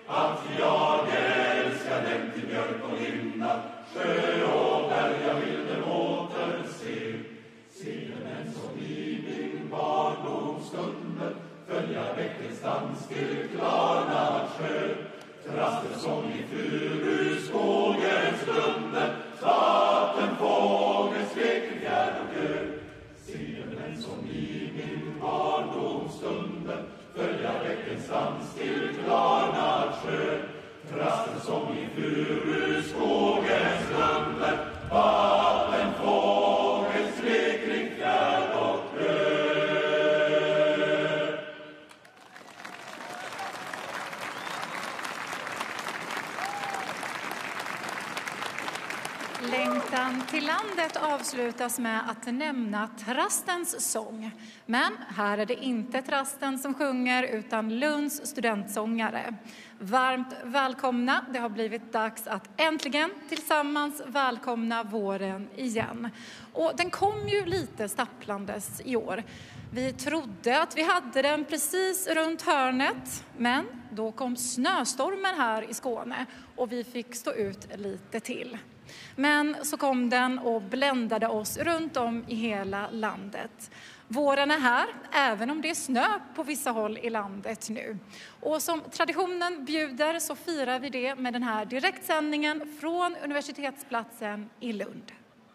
att jag älskar dem till björk och linda, sjö och berg jag vill dem återse. Se den som i min barndomsstunder följa bäckens dans till klarnad sjö. Traster som i furuskogens grunder, vattenfågelns lek i fjärd och gö. Se den som i min barndomsstunder följa bäckens dans till klarnad sjö. Traster som i furuskogens grunder, vattenfågelns lek i fjärd och gö. Längtan till landet avslutas med att nämna Trastens sång. Men här är det inte Trasten som sjunger utan Lunds studentsångare. Varmt välkomna, det har blivit dags att äntligen tillsammans välkomna våren igen. Och den kom ju lite stapplandes i år. Vi trodde att vi hade den precis runt hörnet, men då kom snöstormen här i Skåne och vi fick stå ut lite till. Men så kom den och bländade oss runt om i hela landet. Våren är här, även om det är snö på vissa håll i landet nu. Och som traditionen bjuder så firar vi det med den här direktsändningen från Universitetsplatsen i Lund.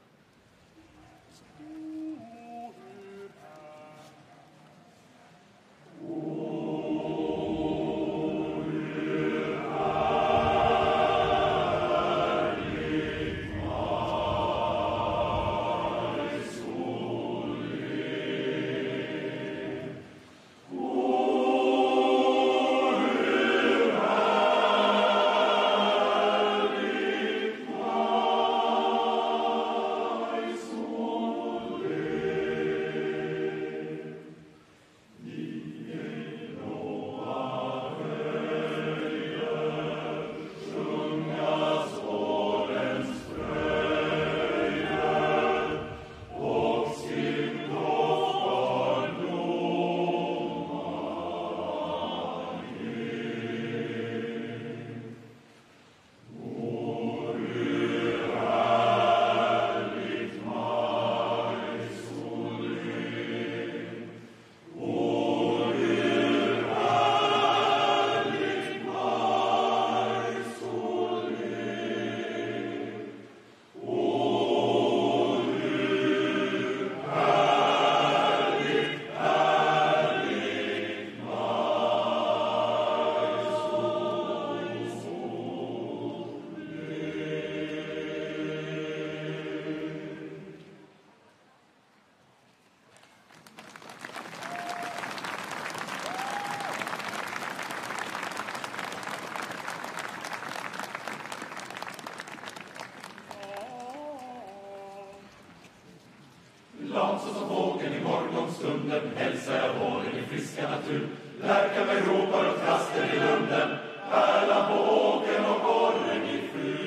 Så som fågeln i morgonstunden hälsar jag våren i friska natur. Lärka mig ropar och traster i lunden, pärlan på åken och borren i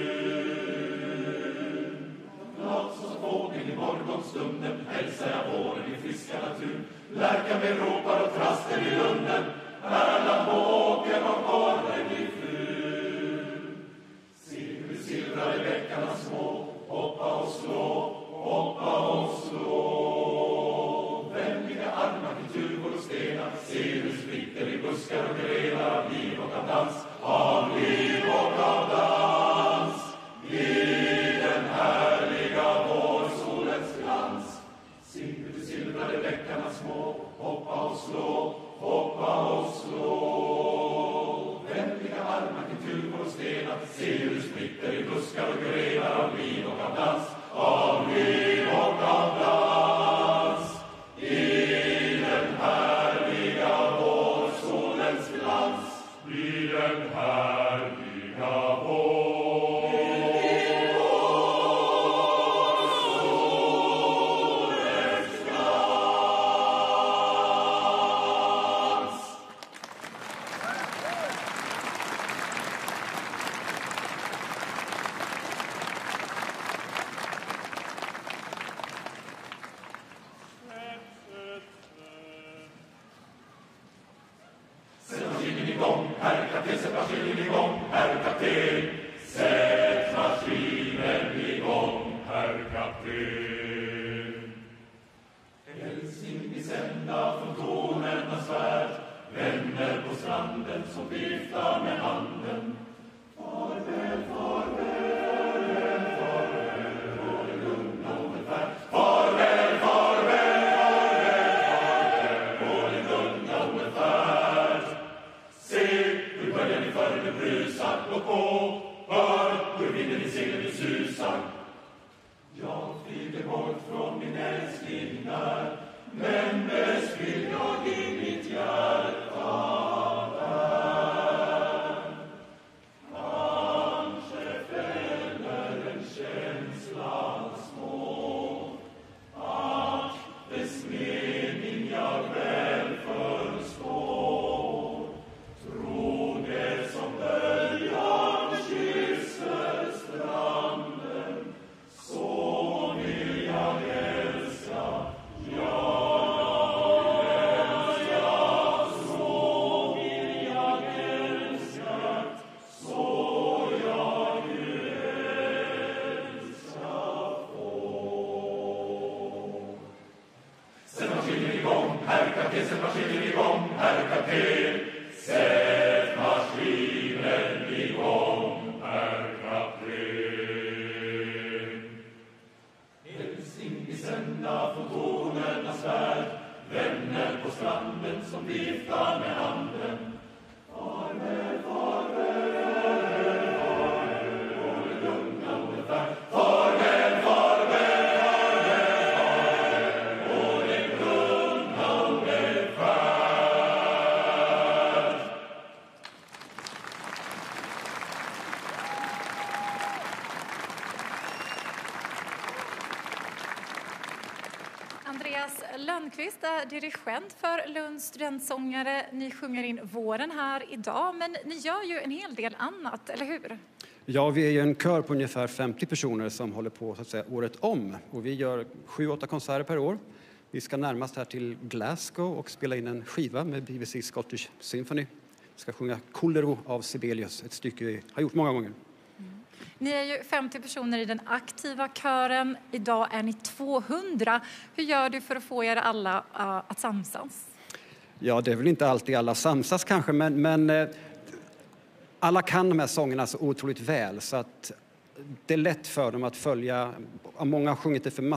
frun. Glad så som fågeln i morgonstunden hälsar jag våren i friska natur. Lärka mig ropar och traster i lunden, pärlan på åken och borren i frun. Se hur silvrade bäckarna små hoppa och slå, hoppa och slå. Vänliga armar till tuvor och stenar, ser hur spritter i buskar och grenar av liv och av dans, av liv och av dans. I den härliga vårsolens glans. Se hur de silvrade bäckarna små hoppa och slå, hoppa och slå. Vänliga armar till tuvor och stenar, ser hur spritter i buskar och grenar av liv och av dans, av liv och av dans. I den härliga vårsolens glans, i den härliga vårsolens glans. maskinen igång, herr kapten. Sätt maskinen igång, herr kapten. Hälsing i sända från tornens värld, vänner på stranden som viftar med handen. Farväl, farväl, farväl, på en lugn återfärd. Farväl, farväl, farväl, farväl, på en lugn återfärd. Se hur böljan i förden brusar, låt gå. Hör hur vinden i seglen susar. Jag flyger bort från min älskling där, men bäst vill jag i mitt hjärta där. Kanske fäller en känsla små, att dess mening jag väl förstår. Tro det som böljan kysser stranden, så vill jag älska. Sätt maskinen igång, herr kapten. Sätt maskinen igång, herr kapten. Hälsing i sända från tornernas värld, vänner på stranden som viftar med handen. Farväl, farväl, farväl, på en lugn återfärd. Farväl, farväl, farväl, farväl, på en lugn återfärd. Andreas Lönnqvist är dirigent för Lunds studentsångare. Ni sjunger in våren här idag, men ni gör ju en hel del annat, eller hur? Ja, vi är ju en kör på ungefär 50 personer som håller på så att säga året om. Och vi gör 7-8 konserter per år. Vi ska närmast här till Glasgow och spela in en skiva med BBC Scottish Symphony. Vi ska sjunga Kolero av Sibelius, ett stycke vi har gjort många gånger. Ni är ju 50 personer i den aktiva kören. Idag är ni 200. Hur gör du för att få er alla att samsas? Ja, det är väl inte alltid alla samsas kanske, men alla kan de här sångerna så otroligt väl så att det är lätt för dem att följa. Många har sjungit det för